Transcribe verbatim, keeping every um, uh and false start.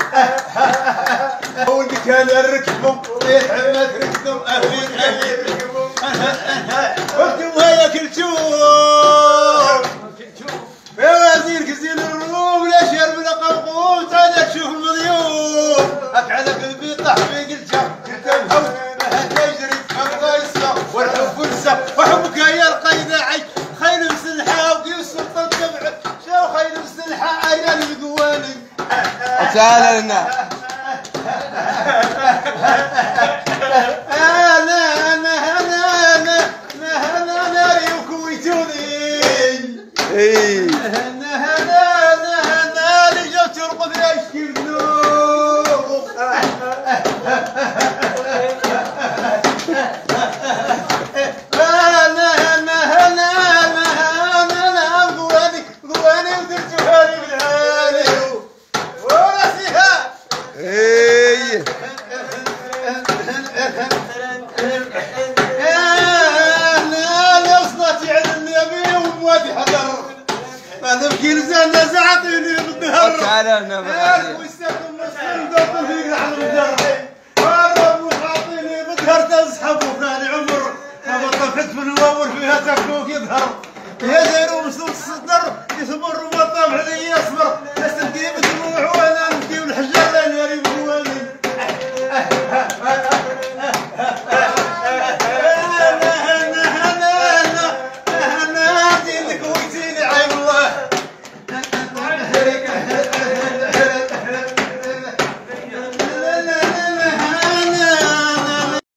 ولدي كان الركبهم يتعب ما تركبهم اهلي اهلي ركبهم وانتم هيا كلتوهم يا وزير كزين الروم لا شرب لا قوقوم تعال تشوف المضيوف اكعلك البيت طاح في قلتها كنت مهوت ما تجري الله يسمع والحب فرسه وحبك يا القيداعي خيل مسلحه وكيف السلطان تبعك شو خيل مسلحه اين القواني تعال لنا انا انا انا انا انا انا يكويتوني اي انا انا انا انا اللي جبت ترقد اشكي الذنوب انا انا انا انا انا قواني قواني ودرتوها لي بالهاني وراسيها اي انا وصلتي على النبي وموادي حضر انا بكي زين زعطيني بالظهر تعال هنا بقى ويستخدم مسلم ضرب فيك على الظهر وانا وحاطيني بالظهر تسحب وثاني عمر ما طفت من الواور فيها تفكوك يظهر يا زين ومسلم الصدر يصبر وما طاب علي يصبر